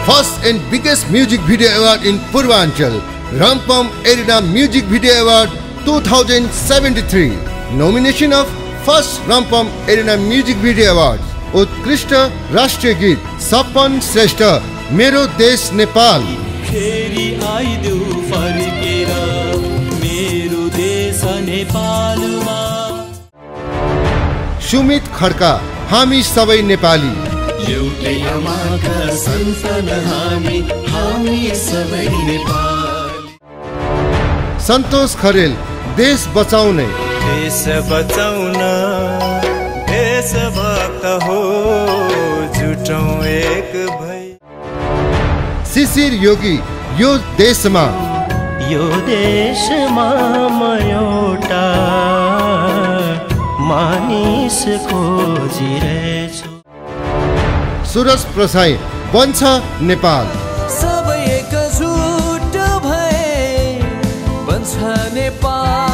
First and biggest music video award in Purvanchal, Rampam Arena Music Video Award 2073. Nomination of First Rampam Arena Music Video Awards. उत्कृष्ट राष्ट्रिय गीत सपन श्रेष्ठ मेरो देश नेपाल। फेरि आइदेऊ फर्केर मेरो देश नेपालमा। सुमित खड्का हामी सबै नेपाली। एउटै आमाका सन्तान हामी सबै नेपाली। सन्तोष खरेल देश बचाउने। देश बचाउन देशभक्त हो जुटौं एक भई। शिशिर योगी यो देशमा म एउटा मानिस खोजिरहेछु। सुरज प्रसाई बन्छ नेपाल। सबै एकजुट भए बन्छ नेपाल।